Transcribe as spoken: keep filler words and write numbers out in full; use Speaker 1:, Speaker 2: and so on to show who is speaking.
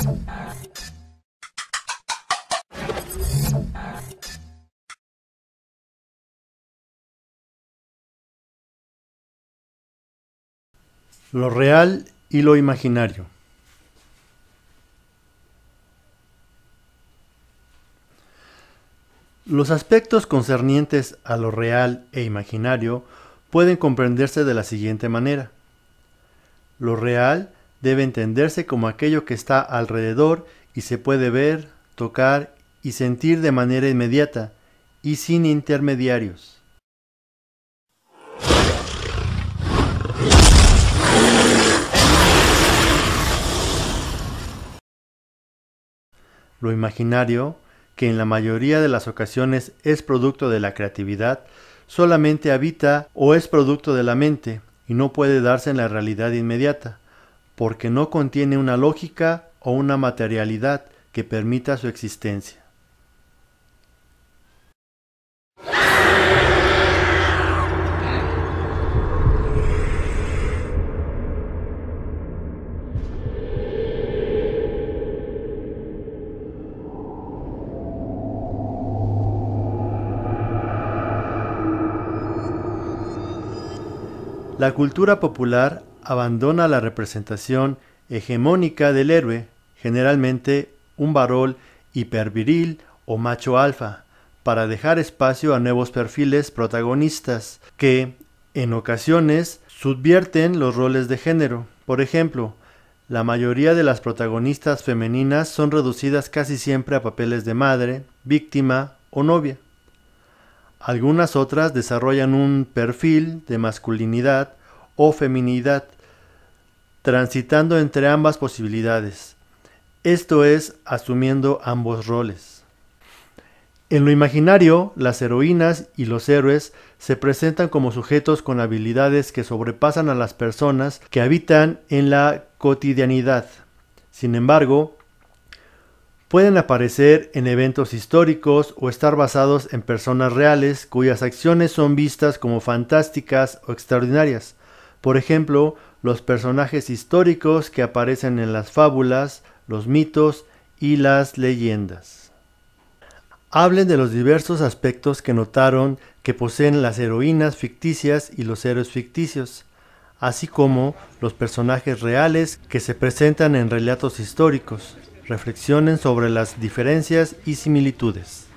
Speaker 1: Lo real y lo imaginario. Los aspectos concernientes a lo real e imaginario pueden comprenderse de la siguiente manera. Lo real debe entenderse como aquello que está alrededor y se puede ver, tocar y sentir de manera inmediata y sin intermediarios. Lo imaginario, que en la mayoría de las ocasiones es producto de la creatividad, solamente habita o es producto de la mente y no puede darse en la realidad inmediata, porque no contiene una lógica o una materialidad que permita su existencia. La cultura popular abandona la representación hegemónica del héroe, generalmente un varón hiperviril o macho alfa, para dejar espacio a nuevos perfiles protagonistas que, en ocasiones, subvierten los roles de género. Por ejemplo, la mayoría de las protagonistas femeninas son reducidas casi siempre a papeles de madre, víctima o novia. Algunas otras desarrollan un perfil de masculinidad o feminidad, transitando entre ambas posibilidades, esto es, asumiendo ambos roles. En lo imaginario, las heroínas y los héroes se presentan como sujetos con habilidades que sobrepasan a las personas que habitan en la cotidianidad. Sin embargo, pueden aparecer en eventos históricos o estar basados en personas reales cuyas acciones son vistas como fantásticas o extraordinarias. Por ejemplo, los personajes históricos que aparecen en las fábulas, los mitos y las leyendas. Hablen de los diversos aspectos que notaron que poseen las heroínas ficticias y los héroes ficticios, así como los personajes reales que se presentan en relatos históricos. Reflexionen sobre las diferencias y similitudes.